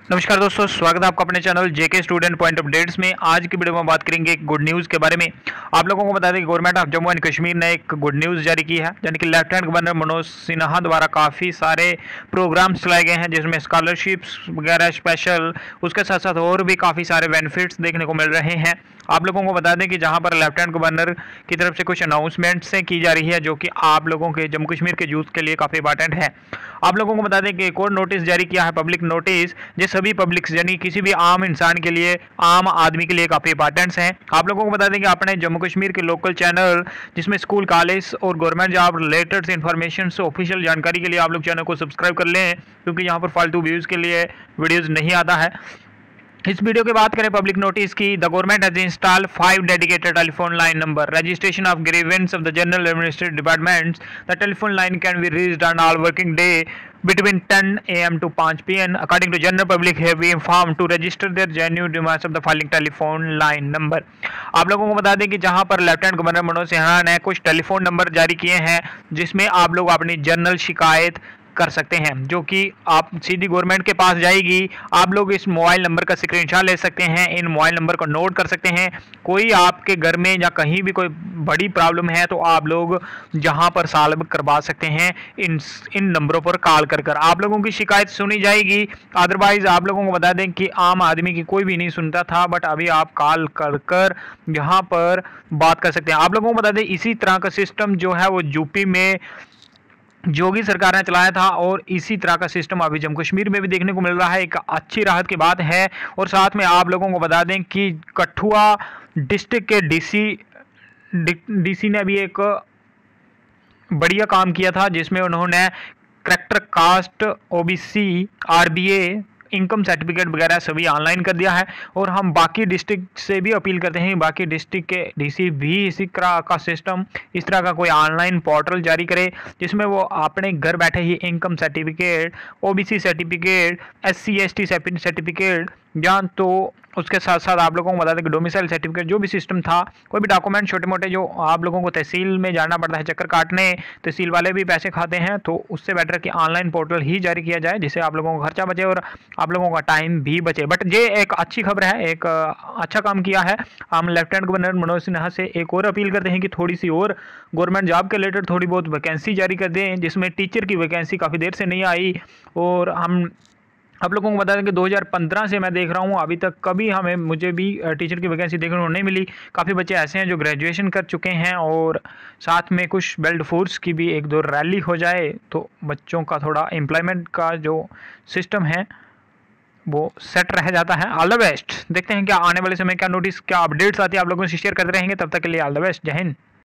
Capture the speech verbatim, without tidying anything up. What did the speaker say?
नमस्कार दोस्तों, स्वागत है आपका अपने channel JK student point updates में। आज की वीडियो में बात करेंगे एक गुड न्यूज़ के बारे में। आप लोगों को बता दें कि government of Jammu and Kashmir ने एक गुड न्यूज़ जारी की है, यानी कि लेफ्टिनेंट गवर्नर मनोज सिन्हा द्वारा काफ़ी सारे प्रोग्राम्स चलाए गए हैं, जिसमें स्कॉलरशिप्स वगैरह स्पेशल, उसके साथ साथ और भी काफ़ी सारे बेनिफिट्स देखने को मिल रहे हैं। आप लोगों को बता दें कि जहां पर लेफ्टिनेंट गवर्नर की तरफ से कुछ अनाउंसमेंट्स की जा रही है, जो कि आप लोगों के जम्मू कश्मीर के यूथ के लिए काफ़ी इंपॉर्टेंट है। आप लोगों को बता दें कि एक और नोटिस जारी किया है, पब्लिक नोटिस, जो सभी पब्लिक यानी किसी भी आम इंसान के लिए, आम आदमी के लिए काफ़ी इंपॉर्टेंट्स हैं। आप लोगों को बता दें कि अपने जम्मू कश्मीर के लोकल चैनल, जिसमें स्कूल, कॉलेज और government job related information official जानकारी के लिए आप लोग चैनल को सब्सक्राइब कर लें, क्योंकि यहाँ पर फालतू व्यूज़ के लिए वीडियोज़ नहीं आता है। इस वीडियो की बात करें पब्लिक नोटिस की, the government has install five dedicated telephone line number registration of grievance of the general administrative departments. The telephone line can be reached on all working day between ten a m to five p m according to general public have been informed to register their genuine demands of the following telephone line number। आप लोगों को बता दें कि जहां पर lieutenant governor Manoj Sinha ने कुछ टेलीफोन नंबर जारी किए हैं, जिसमें आप लोग अपनी जनरल शिकायत कर सकते हैं, जो कि आप सीधी गवर्नमेंट के पास जाएगी। आप लोग इस मोबाइल नंबर का स्क्रीनशॉट ले सकते हैं, इन मोबाइल नंबर को नोट कर सकते हैं। कोई आपके घर में या कहीं भी कोई बड़ी प्रॉब्लम है, तो आप लोग जहां पर सॉल्व करवा सकते हैं, इन इन नंबरों पर कॉल कर कर आप लोगों की शिकायत सुनी जाएगी। अदरवाइज आप लोगों को बता दें कि आम आदमी की कोई भी नहीं सुनता था, बट अभी आप कॉल कर कर यहाँ पर बात कर सकते हैं। आप लोगों को बता दें इसी तरह का सिस्टम जो है वो यूपी में योगी सरकार ने चलाया था, और इसी तरह का सिस्टम अभी जम्मू कश्मीर में भी देखने को मिल रहा है। एक अच्छी राहत की बात है। और साथ में आप लोगों को बता दें कि कठुआ डिस्ट्रिक्ट के डीसी डीसी ने भी एक बढ़िया काम किया था, जिसमें उन्होंने character caste, OBC, RBA, income certificate वगैरह सभी ऑनलाइन कर दिया है। और हम बाकी डिस्ट्रिक्ट से भी अपील करते हैं, बाकी डिस्ट्रिक्ट के डीसी भी इसी तरह का सिस्टम, इस तरह का कोई ऑनलाइन पोर्टल जारी करे, जिसमें वो अपने घर बैठे ही income certificate, OBC certificate, SC ST certificate, या तो उसके साथ साथ आप लोगों को बता दें कि डोमिसाइल सर्टिफिकेट, जो भी सिस्टम था, कोई भी डॉक्यूमेंट छोटे मोटे जो आप लोगों को तहसील में जाना पड़ता है चक्कर काटने, तहसील वाले भी पैसे खाते हैं, तो उससे बेटर कि ऑनलाइन पोर्टल ही जारी किया जाए, जिससे आप लोगों का खर्चा बचे और आप लोगों का टाइम भी बचे। बट ये एक अच्छी खबर है, एक अच्छा काम किया है। हम लेफ्टिनेंट गवर्नर मनोज सिन्हा से एक और अपील करते हैं कि थोड़ी सी और गवर्नमेंट जॉब के रिलेटेड थोड़ी बहुत वैकेंसी जारी कर दें, जिसमें टीचर की वैकेंसी काफ़ी देर से नहीं आई। और हम आप लोगों को बता दें कि दो हज़ार पंद्रह से मैं देख रहा हूँ, अभी तक कभी हमें मुझे भी टीचर की वैकेंसी देखने को नहीं मिली। काफ़ी बच्चे ऐसे हैं जो ग्रेजुएशन कर चुके हैं, और साथ में कुछ बेल्ट फोर्स की भी एक दो रैली हो जाए, तो बच्चों का थोड़ा एम्प्लॉयमेंट का जो सिस्टम है वो सेट रह जाता है। All the best. देखते हैं क्या आने वाले समय क्या नोटिस, क्या अपडेट्स आती है, आप लोगों से शेयर करते रहेंगे। तब तक के लिए ऑल द बेस्ट। जय हिंद।